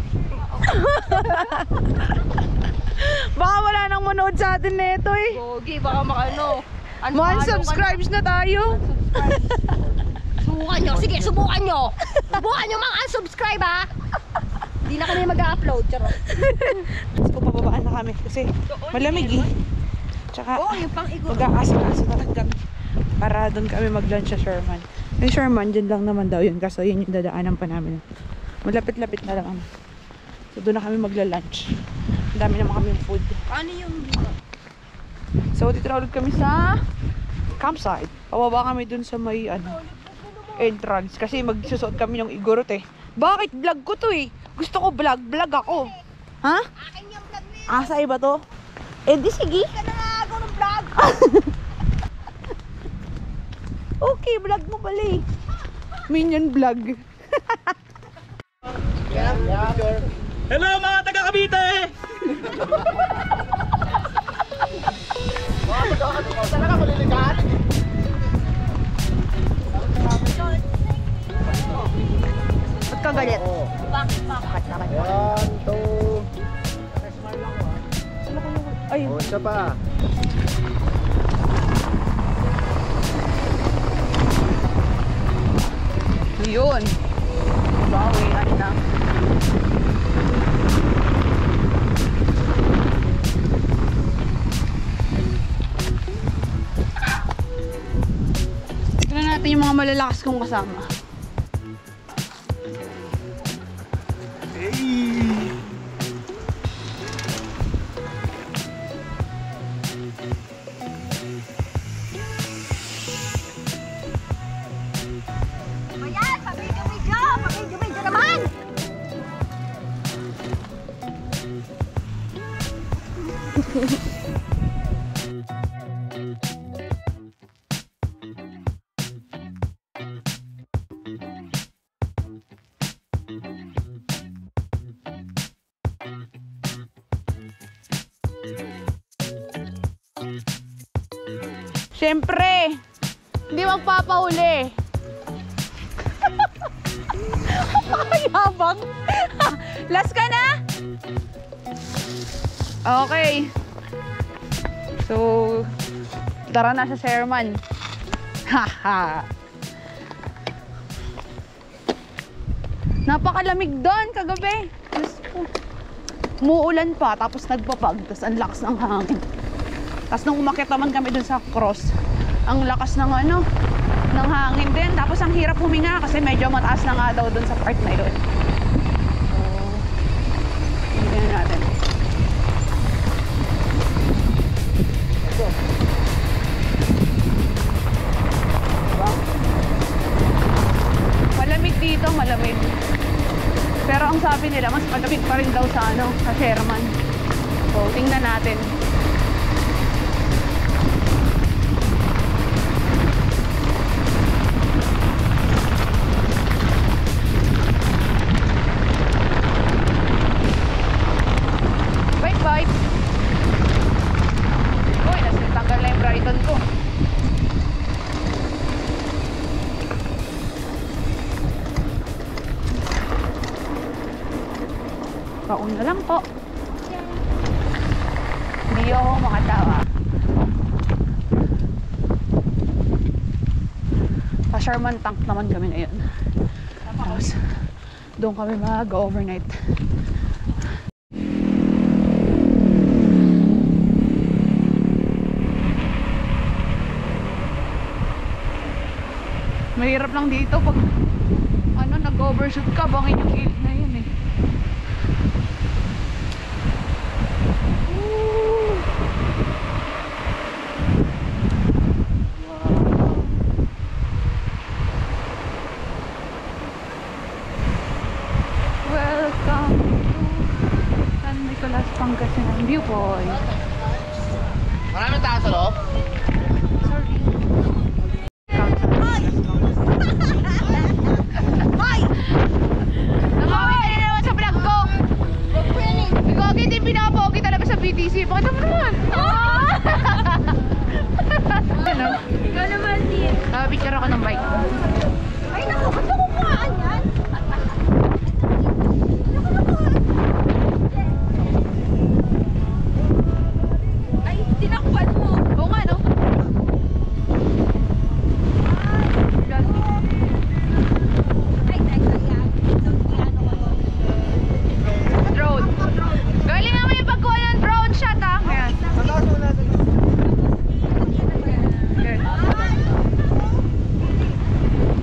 Speaker 1: Baka wala nang manood sa atin nito eh.
Speaker 3: Gogi, baka makano.
Speaker 1: Man-subscribes na tayo.
Speaker 3: Subukan nyo. Sige, subukan nyo. Subukan nyo mga unsubscribe ha. Hindi na kami mag-upload. Charot.
Speaker 1: Let's go, pababaan na kami kasi malamig eh. Tsaka
Speaker 3: Oo, yung pang-ikot.
Speaker 1: mag-aasikaso na lang kami. Para doon kami mag-lunch sa Sherman. Yung Sherman, dyan lang naman daw yun. Kaso yun yung dadaanan pa namin. Malapit-lapit na lang. So doon na kami magla-lunch. Ang dami naman kami yung food.
Speaker 3: Ano yung dito?
Speaker 1: So dito na ulit kami sa campsite. Pababa kami dun sa may entrance. Kasi magsusuot kami ng igorot eh. Bakit? Vlog ko to eh. Gusto ko vlog. Vlog ako. Ha?
Speaker 3: Akin yung vlog na yun.
Speaker 1: Asa iba to?
Speaker 4: Eh di sige.
Speaker 3: Ka na nga ako ng vlog.
Speaker 4: Okay, vlog mo bali.
Speaker 1: Minion vlog.
Speaker 5: Hello mga taga Cavite!
Speaker 4: Ba't ka galit?
Speaker 3: Bakit?
Speaker 4: Bakit naman?
Speaker 2: Ay. Oh, isa pa.
Speaker 1: Yun. Bawian na. Tignan natin yung mga malalakas kong kasama.
Speaker 3: Ayan, pabidyo-bidyo naman.
Speaker 1: Siyempre, hindi magpapahuli. Yabang. Last ka na? Okay. So, tara na sa Sherman. Haha. Napakalamig doon kagabi. Diyos ko. Umuulan pa, tapos nagpapag, tapos ang lakas ng hangin. Tapos nung umakyat naman kami dun sa cross, ang lakas ng ano, ng hangin din. Tapos ang hirap huminga kasi medyo mataas na nga daw dun sa part na yun. So, tingnan natin. Diba? Malamig dito, malamig. Pero ang sabi nila, mas malamig pa rin daw sa ano, sa Sherman. So, tingnan natin. Bike. Uy, nasitanggal na yung Brighton ko. Pauna lang po. Hindi ako makatawa. Pa-Sherman tank naman kami ngayon. Tapos, doon kami mag-overnight. Mahirap lang dito pag ano, nag-overshoot ka, bangin yung gilid na yun eh. Woo! Wow. Welcome to San Nicolas, Pangasinan Viewpoint.
Speaker 2: Maraming tao sa loob.
Speaker 1: Sorry. Namawi ka na naman sa vlog ko. Ikaw agad yung pinapogi talaga sa BTC. Pakita mo naman. Ano?
Speaker 3: Ikaw naman, Dean.
Speaker 1: Picture ako ng bike.
Speaker 3: Ay, naku, ba't mo kumaan yan? Ay, tinakpan mo.
Speaker 1: Oo nga, no? Drone. Galing naman yung pagkuha ng drone shot, ha? Ayan. Good.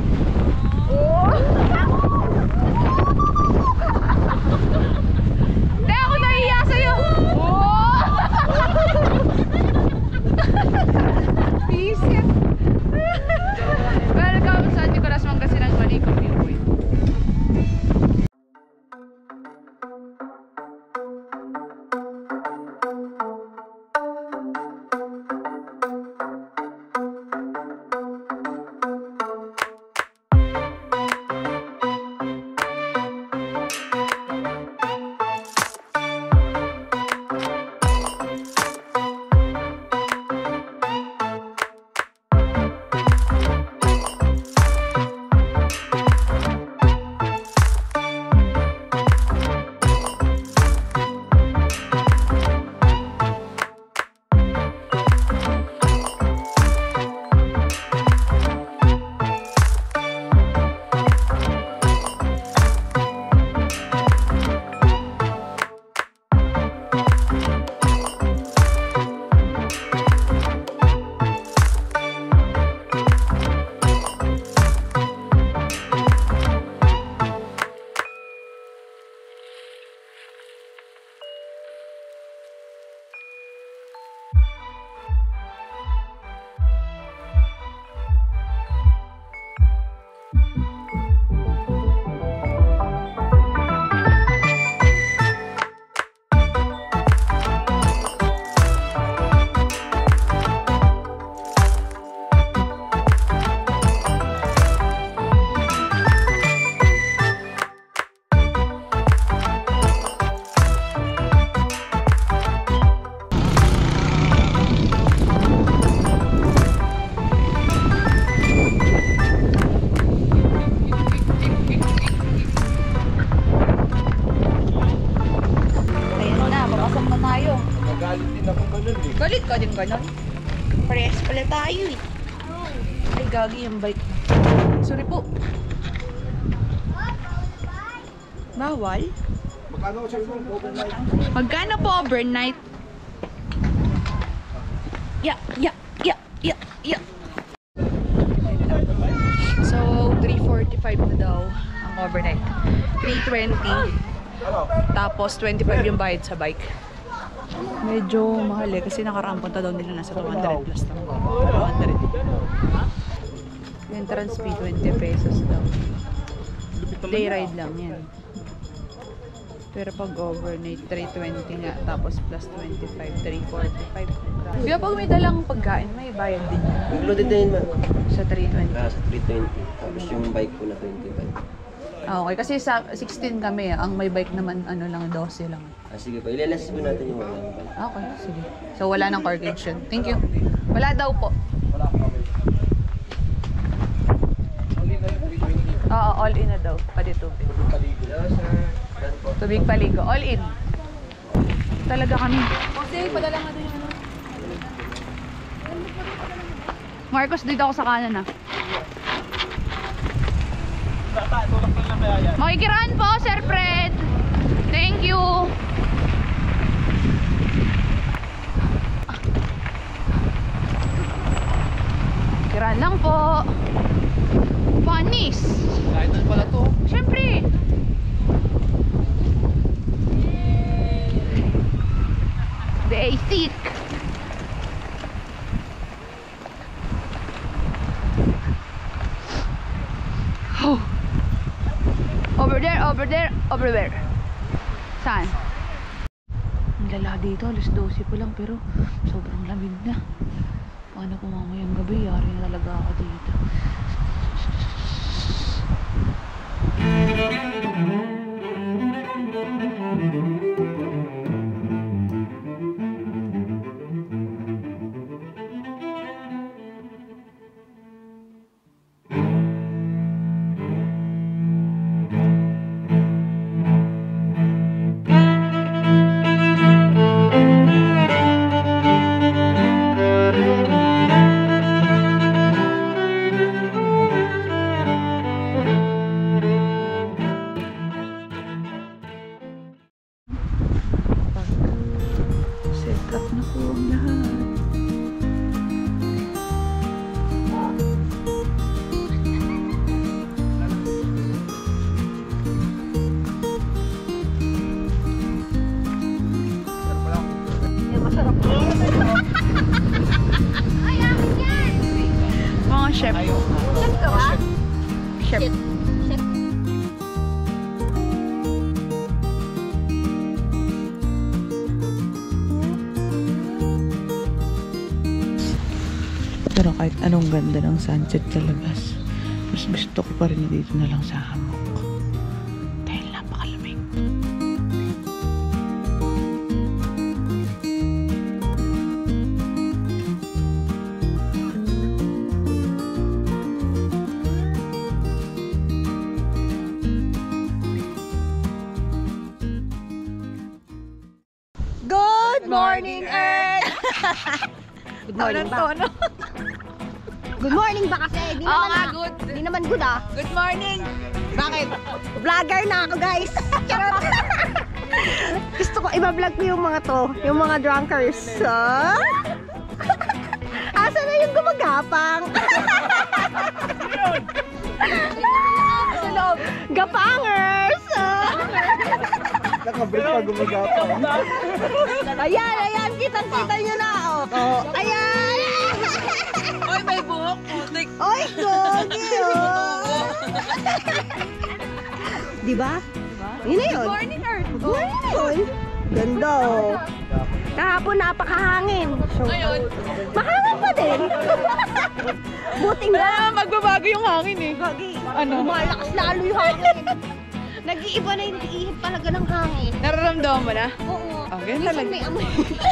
Speaker 3: tayo eh.
Speaker 1: Ay, gagi yung bike. Sorry po. Bawal? Magkano po overnight? Yeah. So, 345 na daw ang overnight. 320. Tapos, 25 yung bayad sa bike. Medyo mahal eh. Kasi nakaraan punta daw nila nasa 200 plus lang. 200. Entrance fee, 20 pesos daw. Day ride lang yan. Pero pag overnight, 320 nga. Tapos plus 25, 345. Kaya pag may dalang pagkain, may bayad din yan.
Speaker 6: Included na yun, ma'am.
Speaker 1: Sa 320.
Speaker 6: Sa 320. Tapos yung bike ko na 25.
Speaker 1: Okay, kasi sa 16 kami. Ang may bike naman, ano lang, 12 lang.
Speaker 6: Sige po, ilalas po natin yung walang bike.
Speaker 1: Okay, sige. So wala nang cartage yun. Thank you. Wala daw po. Oo, all in na daw. Pati tubig. Tubig paligo. All in. Talaga kami. Kasi padala nga doon yung ano. Marcos, dito ako sa kanan ah. Makikiraan po, Sir Fred. Thank you. Kiraan lang po. Panis.
Speaker 2: Kahit na pala to.
Speaker 1: Siyempre. Basic. Oh. Over there, over there, over there. Saan? Ang lala dito, alas 12 pa lang pero sobrang lamig na. Paano kung mamayang gabi, yari na talaga ako dito. Set up na po ang lahat. Mga chef.
Speaker 3: Chef ka ba?
Speaker 1: Chef.
Speaker 3: Chef.
Speaker 1: Pero kahit anong ganda ng sunset sa labas, mas gusto ko pa rin dito na lang sa hammock. Dahil napakalamig.
Speaker 3: Good morning, Earth! Good morning ba? Good morning ba kasi? Di
Speaker 1: Oo
Speaker 3: naman
Speaker 1: nga,
Speaker 3: ah.
Speaker 1: good.
Speaker 3: Di naman good ah.
Speaker 1: Good morning!
Speaker 3: Bakit? Vlogger na ako guys. Charot. Gusto ko i-vlog ko yung mga to. Yung mga drunkers. Asa na yung gumagapang?
Speaker 1: Sa loob.
Speaker 3: Gapangers!
Speaker 2: Nakabrit pa gumagapa.
Speaker 3: Ayan, ayan. Kitang-kita nyo na. Oh. Ayan.
Speaker 1: Oy, may buhok. Putik.
Speaker 3: Oy, gogi oh. Diba? Yun na yun.
Speaker 1: Good morning, Earth.
Speaker 3: Good morning na yun. Ganda oh. Kahapon napakahangin. So,
Speaker 1: Ngayon?
Speaker 3: mahangin pa din. Buting na.
Speaker 1: Magbabago yung hangin eh.
Speaker 3: Gagi.
Speaker 1: Ano?
Speaker 3: Malakas lalo yung hangin. Nag-iiba na yung ihip talaga ng hangin.
Speaker 1: Nararamdaman mo na?
Speaker 3: Oo.
Speaker 1: Okay,
Speaker 3: Minsan
Speaker 1: talaga.
Speaker 3: may amoy.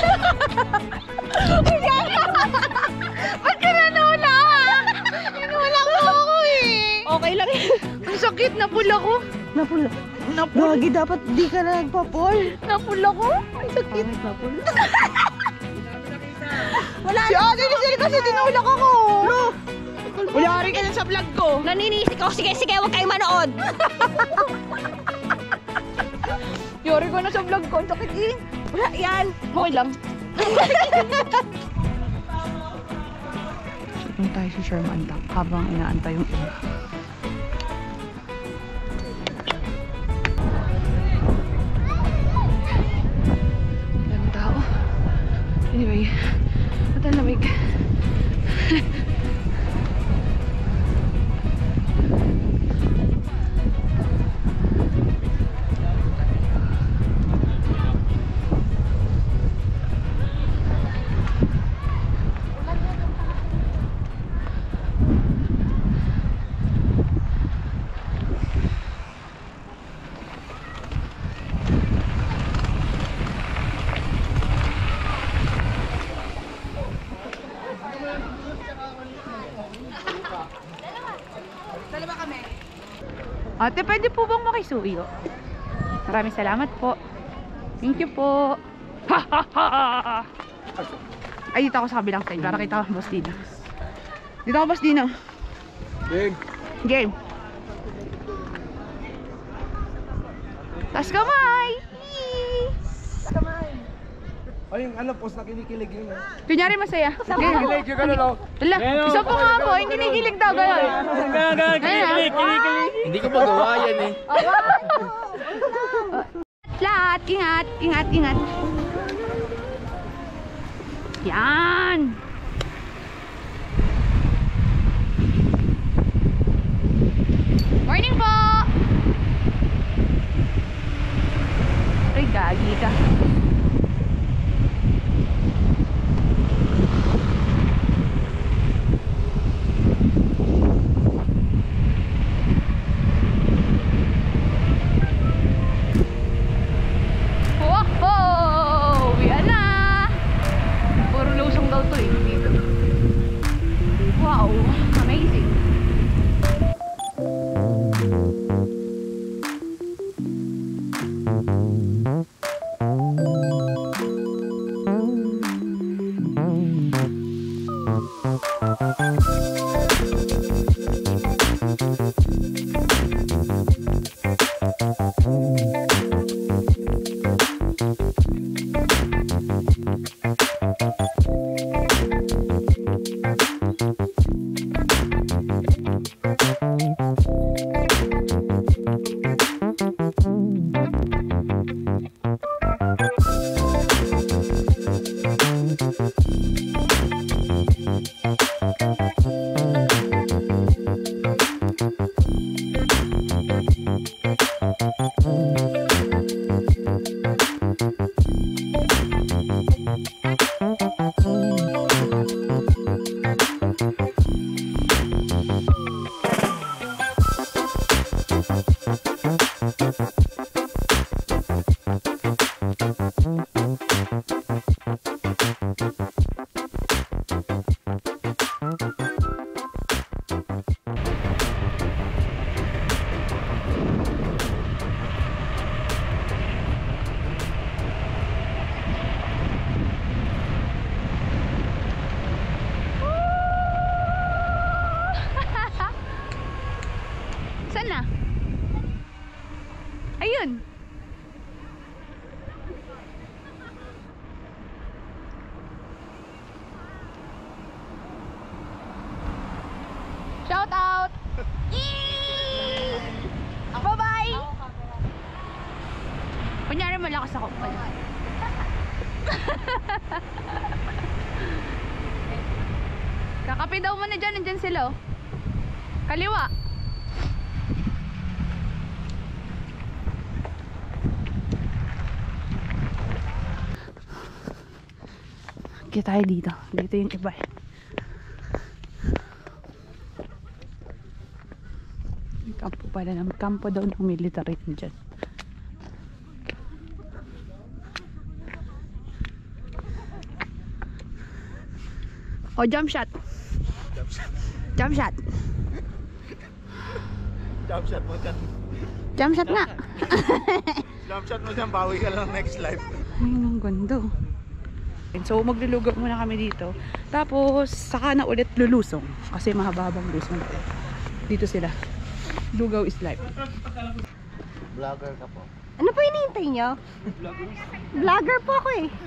Speaker 1: Ba't ka na nawala? Nawala mo ako eh.
Speaker 3: Okay lang yun.
Speaker 1: Ang sakit, napula ko.
Speaker 3: Napula.
Speaker 1: Napula.
Speaker 3: Gagi, dapat di ka na nagpapol.
Speaker 1: Napula ko. Ang sakit.
Speaker 3: Wala
Speaker 1: Si Ate Lisel kasi tinulak ako. Ulyari ka na sa vlog ko.
Speaker 3: Naninisik ako. Sige, sige, huwag kayong manood.
Speaker 1: Yori ko na sa vlog ko. Ang sakit eh.
Speaker 3: Wala yan.
Speaker 1: Okay lang. Shopping tayo sa Sherman Duck habang inaantay yung iba. Daming tao. Anyway, matalamig. Ate, pwede po bang makisuyo? Maraming salamat po. Thank you po. Ay, dito ako sa kabilang side para kita Boss Dino. Dito ako, Boss Dino.
Speaker 2: Game.
Speaker 1: Game. Tas kamay!
Speaker 2: Ay, yung ano, post na kinikilig yun.
Speaker 1: Kunyari masaya.
Speaker 2: Kinikilig yung ano, no?
Speaker 1: Wala, isa po nga po, yung kinikilig daw gano'n.
Speaker 5: Kinikilig. Hindi ko magawa yan eh.
Speaker 1: Flat, ingat, ingat, ingat. Yan. Morning po. Ay, gagi ka. Wow! Yan na! Puro lusong daw to eh dito. Wow! Amazing! Saan na? Ayun. Shout out. Bye-bye. Kunyari malakas ako. Kakape daw muna dyan. Nandyan sila oh. Kaliwa. Kita tayo dito. Dito yung iba eh. Kampo pala ng kampo daw ng military dyan. O, jump shot. Jump shot.
Speaker 5: Jump shot mo dyan.
Speaker 1: Jump shot nga.
Speaker 5: Jump shot mo dyan, bawi ka lang next life.
Speaker 1: Ay, ang ganda. So maglulugaw muna kami dito. Tapos saka na ulit lulusong kasi mahababang lusong natin. Dito sila. Lugaw is life.
Speaker 2: Vlogger ka po.
Speaker 3: Ano po hinihintay nyo? Vlogger po ako eh.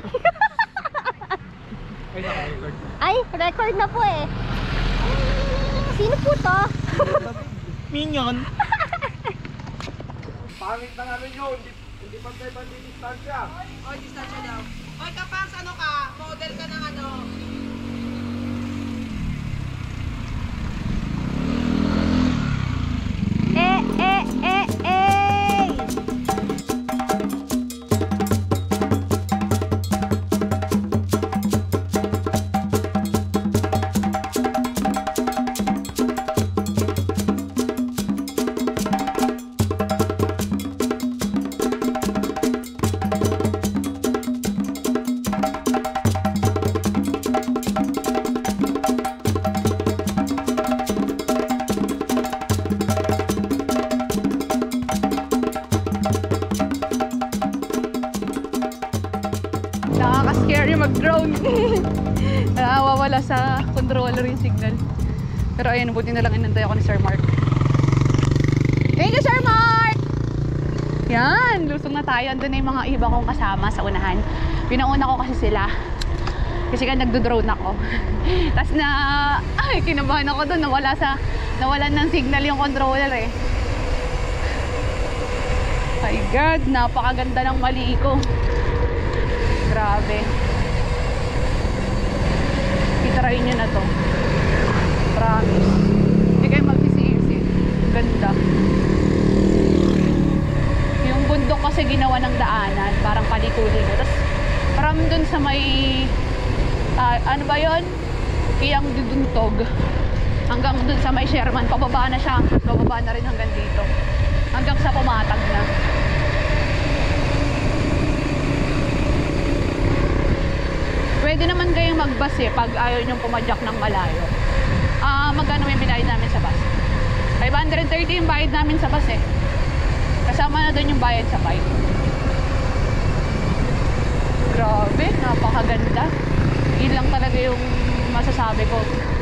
Speaker 3: Ay, record na po eh. Sino po to?
Speaker 5: Minion.
Speaker 2: Pangit ng ano nyo, hindi pantay-pantay distansya.
Speaker 1: Oy, distansya daw. Oy, Kapas, ano ka? Model ka ng ano?
Speaker 3: Eh.
Speaker 1: Nakaka-scary mag-drone. Nawawala sa controller yung signal. Pero ayun, buti na lang inantay ako ni Sir Mark. Thank you, Sir Mark! Yan, lusong na tayo. Andun na yung mga iba kong kasama sa unahan. Pinauna ko kasi sila. Kasi ka nagdo-drone ako. Tapos kinabahan ako doon. Nawalan ng signal yung controller eh. My God, napakaganda ng mali ko. Grabe. Itry nyo na to. Promise. Hindi kayo magsisisi. Ganda. Yung bundok kasi ginawa ng daanan. Parang paliko-liko. Tapos parang dun sa may ano ba yun? Kiyang Diduntog. Hanggang dun sa may Sherman. Pababa na siya. Pababa na rin hanggang dito. Hanggang sa Pumatag na. Pwede naman kayong mag-bus eh pag ayaw nyong pumadyak ng malayo. Magkano may binayad namin sa bus? 530 yung bayad namin sa bus eh. Kasama na doon yung bayad sa bike. Grabe, napakaganda. Yun lang talaga yung masasabi ko.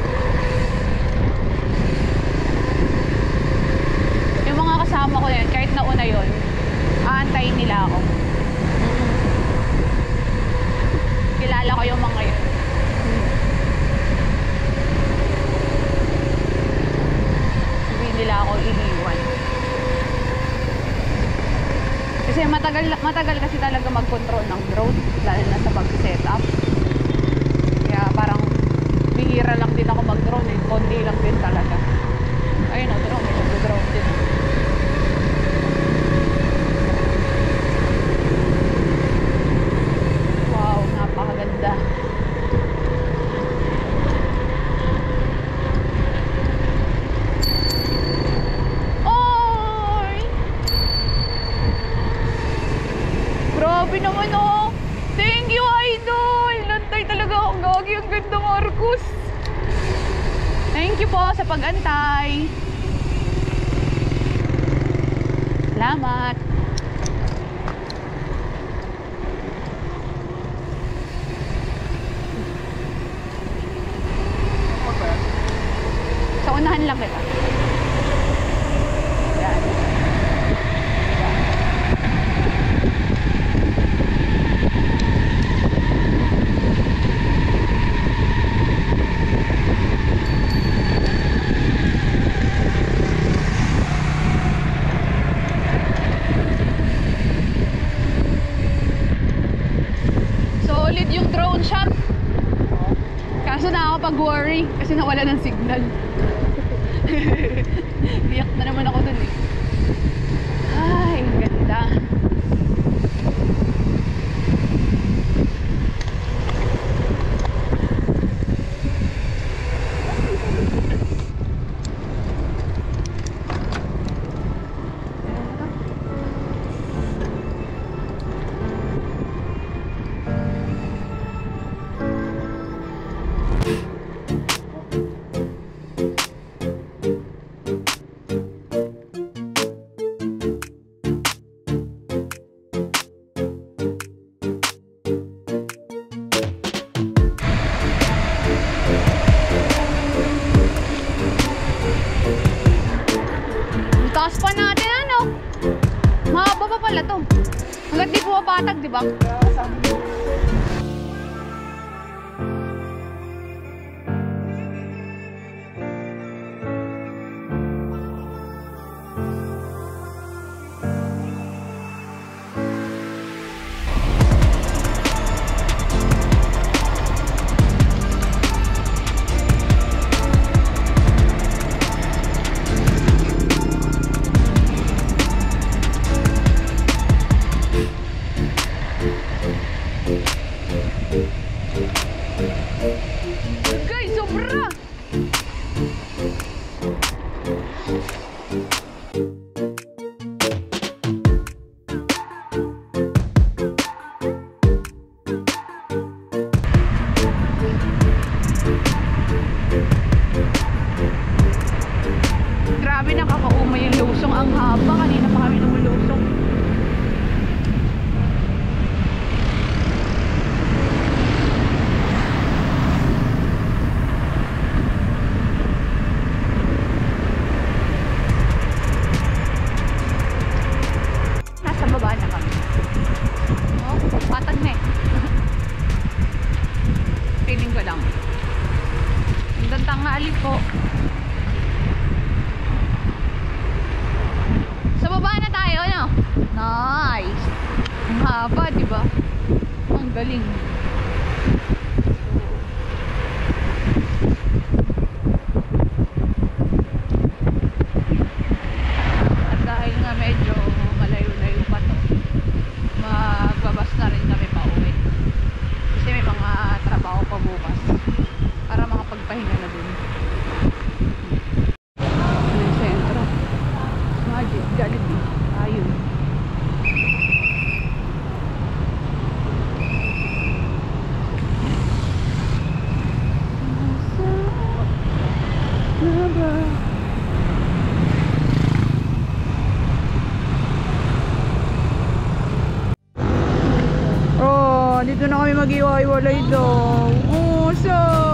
Speaker 1: Yung mga kasama ko yan, kahit nauna yun, aantayin nila ako. Kilala ko yung mga yun. Hindi nila ako iniwan. Kasi matagal kasi talaga mag-control ng drone, lalo na sa pag-setup. Kaya parang bihira lang din ako mag-drone eh. Konti lang din talaga. Ayun o, drone. May nag-drone din. Wow, napakaganda. Oy! Grabe naman oh! Thank you, Idol! Nantay talaga akong gagi. Ang ganda, Marcos. Thank you po sa pag-antay. Salamat. Sa unahan lang kita. Yan. Solid yung drone shot. Kaso nakakapag-worry kasi nawala ng signal. Iyak na naman ako dun eh. Ay, ang ganda. patag, di ba? Guys, sobra! Grabe, nakakaumay yung lusong. Ang haba, kanina pa kami lumulusong. Nasa baba na kami. Oh, patag na eh. Feeling ko lang. Hanggang tanghali po. Sa baba na tayo, no? Nice! Ang haba, di ba? Ang galing. At dahil nga medyo malayo-layo pa to, magbabas na rin kami pa uwi. Kasi may mga trabaho pa bukas para makapagpahinga na dun. Yung sentro. Magic, Jollibee. Ayun. Oh, dito na kami mag-iwalay daw. Oh, so